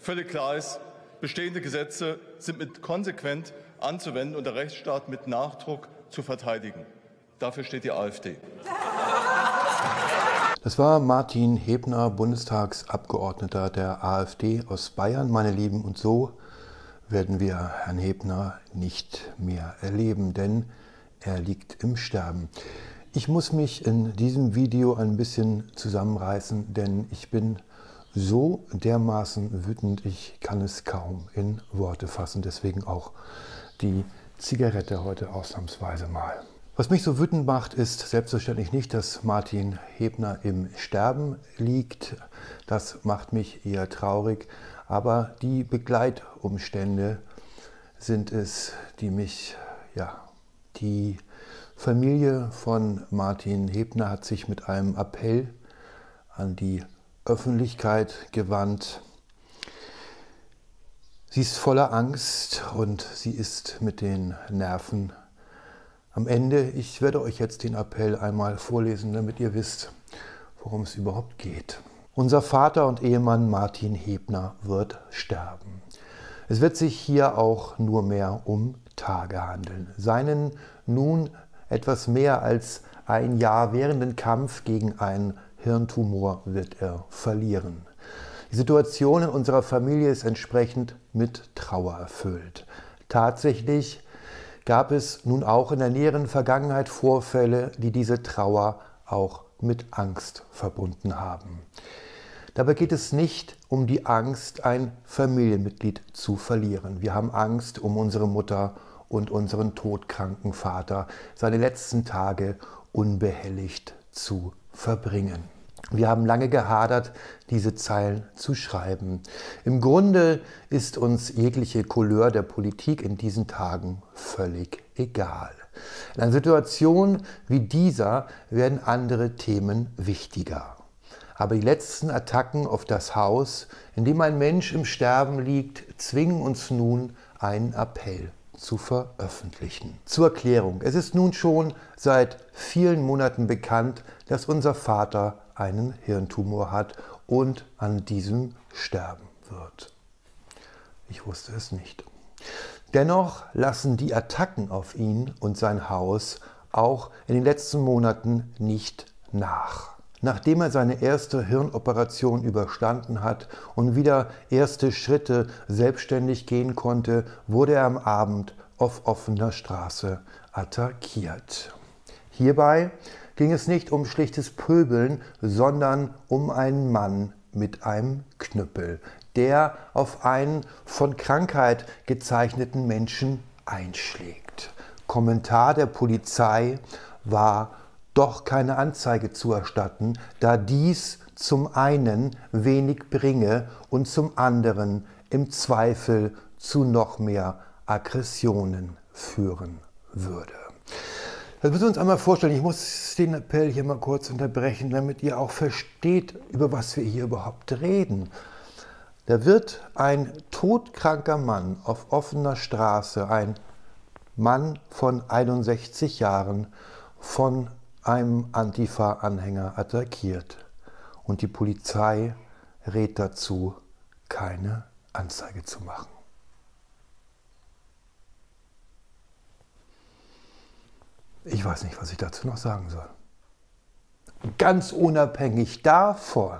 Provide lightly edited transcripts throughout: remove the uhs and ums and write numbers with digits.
Völlig klar ist, bestehende Gesetze sind konsequent anzuwenden und der Rechtsstaat mit Nachdruck zu verteidigen. Dafür steht die AfD. Das war Martin Hebner, Bundestagsabgeordneter der AfD aus Bayern, meine Lieben. Und so werden wir Herrn Hebner nicht mehr erleben, denn er liegt im Sterben. Ich muss mich in diesem Video ein bisschen zusammenreißen, denn ich bin so dermaßen wütend, ich kann es kaum in Worte fassen. Deswegen auch die Zigarette heute ausnahmsweise mal. Was mich so wütend macht, ist selbstverständlich nicht, dass Martin Hebner im Sterben liegt. Das macht mich eher traurig. Aber die Begleitumstände sind es, die mich, die Familie von Martin Hebner hat sich mit einem Appell an die Öffentlichkeit gewandt. Sie ist voller Angst und sie ist mit den Nerven am Ende. Ich werde euch jetzt den Appell einmal vorlesen, damit ihr wisst, worum es überhaupt geht. Unser Vater und Ehemann Martin Hebner wird sterben. Es wird sich hier auch nur mehr um Tage handeln. Seinen nun etwas mehr als ein Jahr währenden Kampf gegen einen Hirntumor wird er verlieren. Die Situation in unserer Familie ist entsprechend mit Trauer erfüllt. Tatsächlich gab es nun auch in der näheren Vergangenheit Vorfälle, die diese Trauer auch mit Angst verbunden haben. Dabei geht es nicht um die Angst, ein Familienmitglied zu verlieren. Wir haben Angst um unsere Mutter und unseren todkranken Vater, seine letzten Tage unbehelligt zu verbringen. Wir haben lange gehadert, diese Zeilen zu schreiben. Im Grunde ist uns jegliche Couleur der Politik in diesen Tagen völlig egal. In einer Situation wie dieser werden andere Themen wichtiger. Aber die letzten Attacken auf das Haus, in dem ein Mensch im Sterben liegt, zwingen uns nun, einen Appell zu veröffentlichen. Zur Erklärung: Es ist nun schon seit vielen Monaten bekannt, dass unser Vater einen Hirntumor hat und an diesem sterben wird. Ich wusste es nicht. Dennoch lassen die Attacken auf ihn und sein Haus auch in den letzten Monaten nicht nach. Nachdem er seine erste Hirnoperation überstanden hat und wieder erste Schritte selbstständig gehen konnte, wurde er am Abend auf offener Straße attackiert. Hierbei ging es nicht um schlichtes Pöbeln, sondern um einen Mann mit einem Knüppel, der auf einen von Krankheit gezeichneten Menschen einschlägt. Kommentar der Polizei war: doch keine Anzeige zu erstatten, da dies zum einen wenig bringe und zum anderen im Zweifel zu noch mehr Aggressionen führen würde. Das müssen wir uns einmal vorstellen. Ich muss den Appell hier mal kurz unterbrechen, damit ihr auch versteht, über was wir hier überhaupt reden. Da wird ein todkranker Mann auf offener Straße, ein Mann von 61 Jahren, von einem Antifa-Anhänger attackiert. Und die Polizei rät dazu, keine Anzeige zu machen. Ich weiß nicht, was ich dazu noch sagen soll. Ganz unabhängig davon,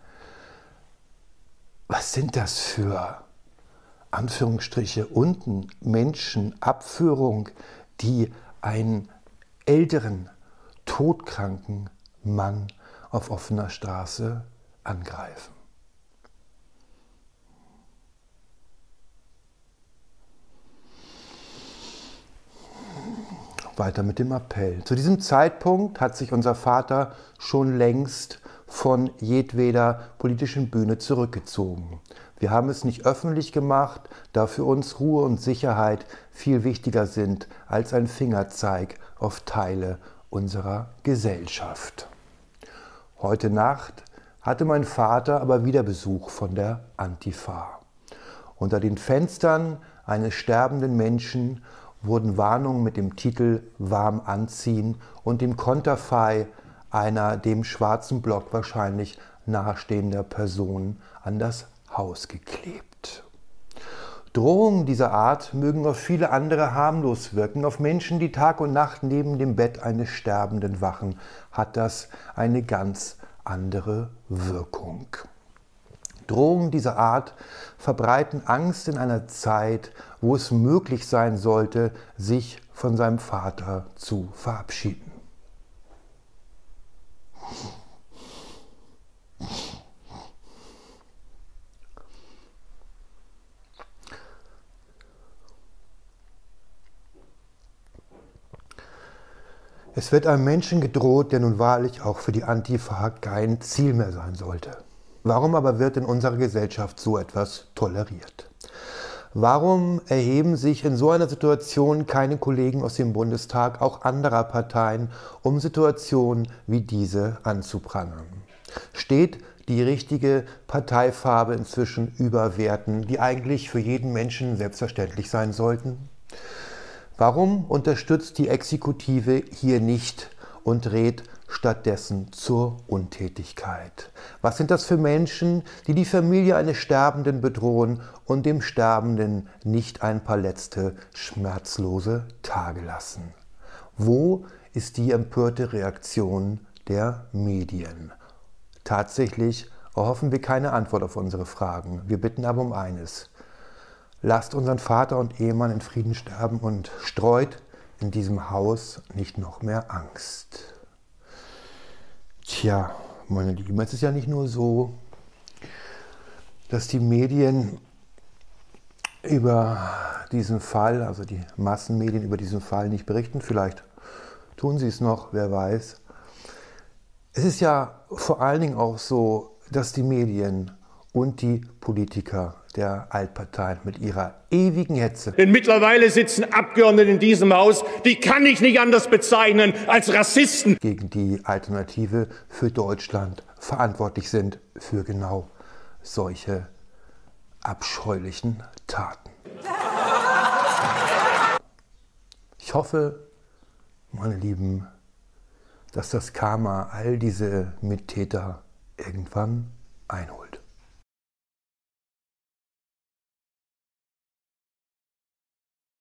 was sind das für Anführungsstriche unten Menschen, Abführung, die einen älteren, todkranken Mann auf offener Straße angreifen. Weiter mit dem Appell. Zu diesem Zeitpunkt hat sich unser Vater schon längst von jedweder politischen Bühne zurückgezogen. Wir haben es nicht öffentlich gemacht, da für uns Ruhe und Sicherheit viel wichtiger sind als ein Fingerzeig auf Teile unserer Gesellschaft. Heute Nacht hatte mein Vater aber wieder Besuch von der Antifa. Unter den Fenstern eines sterbenden Menschen wurden Warnungen mit dem Titel „Warm anziehen“ und dem Konterfei einer dem schwarzen Block wahrscheinlich nahestehender Person an das Haus geklebt. Drohungen dieser Art mögen auf viele andere harmlos wirken. Auf Menschen, die Tag und Nacht neben dem Bett eines Sterbenden wachen, hat das eine ganz andere Wirkung. Drohungen dieser Art verbreiten Angst in einer Zeit, wo es möglich sein sollte, sich von seinem Vater zu verabschieden. Es wird einem Menschen gedroht, der nun wahrlich auch für die Antifa kein Ziel mehr sein sollte. Warum aber wird in unserer Gesellschaft so etwas toleriert? Warum erheben sich in so einer Situation keine Kollegen aus dem Bundestag, auch anderer Parteien, um Situationen wie diese anzuprangern? Steht die richtige Parteifarbe inzwischen über Werten, die eigentlich für jeden Menschen selbstverständlich sein sollten? Warum unterstützt die Exekutive hier nicht und rät stattdessen zur Untätigkeit? Was sind das für Menschen, die die Familie eines Sterbenden bedrohen und dem Sterbenden nicht ein paar letzte schmerzlose Tage lassen? Wo ist die empörte Reaktion der Medien? Tatsächlich erhoffen wir keine Antwort auf unsere Fragen. Wir bitten aber um eines: Lasst unseren Vater und Ehemann in Frieden sterben und streut in diesem Haus nicht noch mehr Angst. Tja, meine Lieben, es ist ja nicht nur so, dass die Medien über diesen Fall, also die Massenmedien über diesen Fall nicht berichten. Vielleicht tun sie es noch, wer weiß. Es ist ja vor allen Dingen auch so, dass die Medien und die Politiker der Altparteien mit ihrer ewigen Hetze. Denn mittlerweile sitzen Abgeordnete in diesem Haus, die kann ich nicht anders bezeichnen als Rassisten. Gegen die Alternative für Deutschland verantwortlich sind für genau solche abscheulichen Taten. Ich hoffe, meine Lieben, dass das Karma all diese Mittäter irgendwann einholt.